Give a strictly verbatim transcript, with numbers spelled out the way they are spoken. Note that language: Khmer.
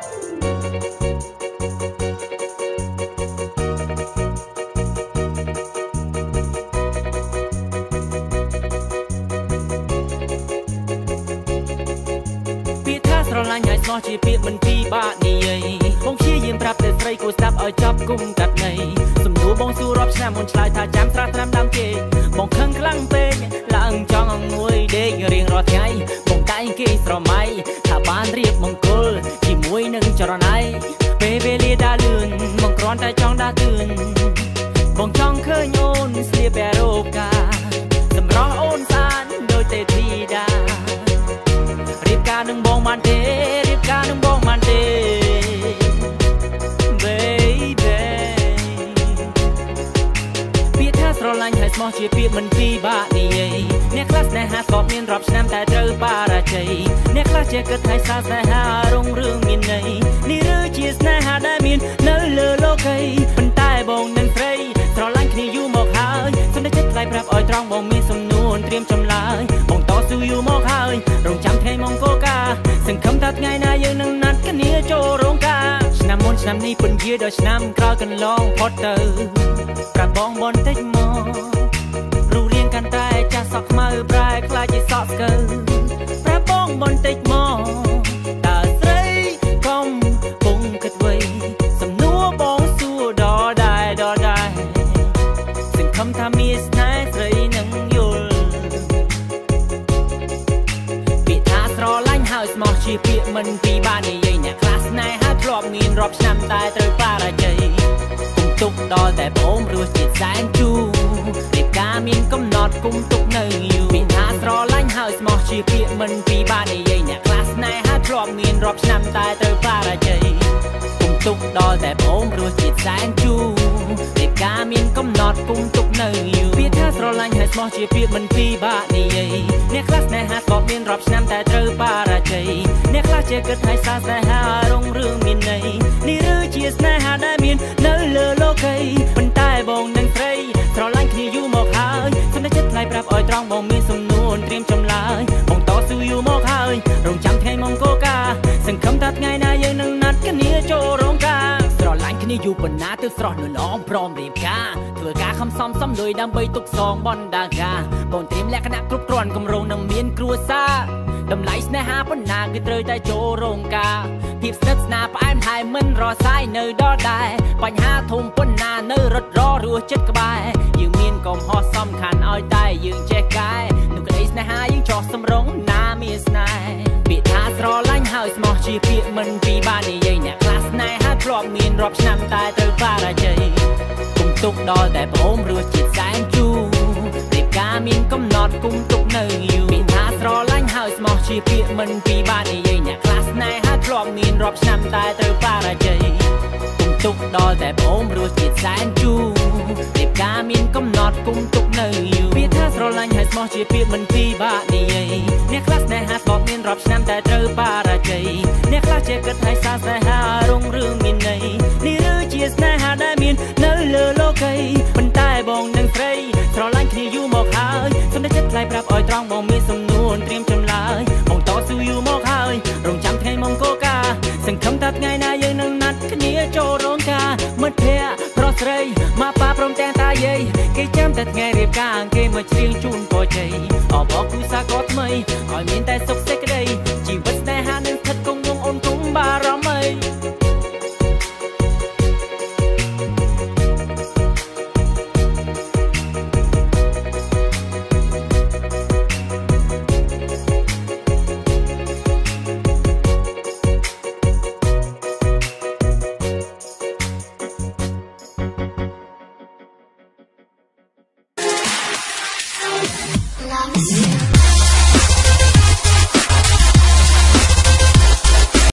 ស្រឡាញ់ហើយស្មោះជាពាក្យមិនពីបាក់និយាយបងព្យាយាមប្រាប់តែស្រីគួរស្ដាប់ឲ្យចប់គុំកាត់ន័យសំណួរបងសួររាប់ឆ្នាំមុនឆ្លើយថាចាំត្រាស់ត្រាំដើមគេបងខឹងខ្លាំងពេកឡើងចង់អង្គុយដេករៀងរាល់ថ្ងៃបងតែងគេស្រមៃថាបានរៀបមង្គលជាមួយនឹងចរណៃពេលវេលាដើរលឿនបងគ្រាន់តែចង់ដើរទឿនបងចង់ឃើញអូនស្លៀកបែររោកាសម្រស់អូនស្អាតដូចទេធីតារៀបការនឹងបងបានទេរៀបការនឹងបងបានទេ baby ពាក្យថាស្រឡាញ់ហើយស្មោះជាពាក្យមិនពីបាក់និយាយអ្នកខ្លះស្នេហាធ្លាប់មានរាប់ឆ្នាំតែត្រូវបរាជ័យអ្នកខ្លះជាគិតថាស្នេហារុងរឿងមានន័យនេះឬជាស្នេហាដែលមាននៅលើលោកីប៉ុន្តែបងនឹងស្រីស្រឡាញ់គ្នាយូរមកហើយសូមតែចិត្តថ្លៃប្រាប់ឲ្យត្រង់បងមានសំណួរត្រៀមចម្លើយបងតស៊ូយូរមកហើយរងចាំថ្ងៃមង្គលការសង្ឃឹមថាថ្ងៃណាយើងនឹងណាត់គ្នាចូលរោងការឆ្នាំមុនឆ្នាំនេះពន្យាដល់ឆ្នាំក្រោយកន្លងផុតទៅប្រាប់បងបន្តិចមករូបរាងកាន់តែចាស់សក់ខ្មៅប្រែខ្លាចជាសក់ស្កើប្រាប់បងបន្តិចមកតើស្រីកុំពងគិតໄວសំណួរបងសួរដល់ដែរដល់ដែរសង្ឃឹមថាមានស្នេហ៍ស្រីនឹងយល់ពាក្យថាស្រឡាញ់ហើយស្មោះជាពាក្យមិនពីបាននិយាយអ្នកខ្លះស្នេហាធ្លាប់មានរាប់ឆ្នាំតែត្រូវបរាជ័យគុំទុកដល់តែបងរសជាតិសែនជូររៀបការមានកំណត់គុំទុកនៅយូរពាក្យថាស្រឡាញ់ហើយស្មោះជាពាក្យមិនពីបាននិយាយអ្នកខ្លះស្នេហាធ្លាប់មានរាប់ឆ្នាំតែត្រូវបរាជ័យគុំទុកដល់តែបងរសជាតិសែនជូររៀបការមានកំណត់គុំទុកនៅយូរពាក្យថាស្រឡាញ់ហើយស្មោះជាពាក្យមិនពីបាក់និយាយអ្នកខ្លះស្នេហាធ្លាប់មានរាប់ឆ្នាំតែត្រូវបរាជ័យអ្នកខ្លះជាគិតថាស្នេហារុងរឿងមានន័យនេះឬជាស្នេហាដែលមាននៅលើលោកីប៉ុន្តែបងនឹងស្រីស្រឡាញ់គ្នាយូរមកហើយសូមតែចិត្តថ្លៃប្រាប់ឲ្យត្រង់បងមានសំណួរត្រៀមចម្លើយបងតស៊ូយូរមកហើយរងចាំថ្ងៃមង្គលការសង្ឃឹមថាថ្ងៃណាយើងនឹងណាត់គ្នាចូលរោងការស្រឡាញ់គ្នាយូរប៉ុណ្ណាទើបស្រស់នៅឡងព្រមរៀបការធ្វើការខំសំសំលុយដើម្បីទុកសងបណ្ដាការបងត្រៀមលក្ខណៈគ្រប់គ្រាន់គម្រោងនឹងមានគ្រួសារតម្លៃស្នេហាប៉ុណ្ណាគឺត្រូវតែចូលរោងការភាពស្និទ្ធស្នាលផ្អែមល្ហែមមិនរសាយនៅដល់ដែរបញ្ហាធំប៉ុណ្ណានៅរត់ររស់ចិត្តក្បែរយើងមានកំហុសសំខាន់ឲ្យតែយើងចេះកែនោះក្តីស្នេហាយើងចោះសម្រងណាមានស្នេហ៍ពាក្យថាស្រឡាញ់ហើយស្មោះជាពាក្យមិនពីបាននិយាយអ្នកខ្លះស្នេហាធ្លាប់មានរាប់ឆ្នាំតែត្រូវបរាជ័យគុំទុកដល់តែបងរសជាតិសែនជូររៀបការមានកំណត់គុំទុកនៅយូរពាក្យថាស្រឡាញ់ហើយស្មោះជាពាក្យមិនពីបាននិយាយអ្នកខ្លះស្នេហាធ្លាប់មានរាប់ឆ្នាំតែត្រូវបរាជ័យគុំទុកដល់តែបងរសជាតិសែនជូររៀបការមានកំណត់គុំទុកនៅយូរពាក្យថាស្រឡាញ់ហើយស្មោះជាពាក្យមិនពីបាក់និយាយអ្នកខ្លះស្នេហាធ្លាប់មានរាប់ឆ្នាំតែត្រូវបរាជ័យអ្នកខ្លះជាគិតថាស្នេហារុងរឿងមានន័យនេះឬជាស្នេហាដែលមាននៅលើលោកីប៉ុន្តែបងនឹងស្រីស្រឡាញ់គ្នាយូរមកហើយសូមតែចិត្តថ្លៃប្រាប់ឲ្យត្រង់បងមានសំណួរត្រៀមចម្លើយបងតស៊ូយូរមកហើយរងចាំថ្ងៃមង្គលការសង្ឃឹមថាថ្ងៃណាយើងនឹងណាត់គ្នាចូលរោងការមិត្តភក្តិប្រុសស្រីមកប៉ាព្រមទាំងតាយាយគេចាំតែថ្ងៃរៀបការគេមកច្រៀងជូនពរជ័យអបអរគូសាកតថ្មីឲ្យមានតែសុខសេចក្តីជីវិតស្នេហានឹងស្ថិតគង់វង្សអូនគុំបារម្ភអី Love you.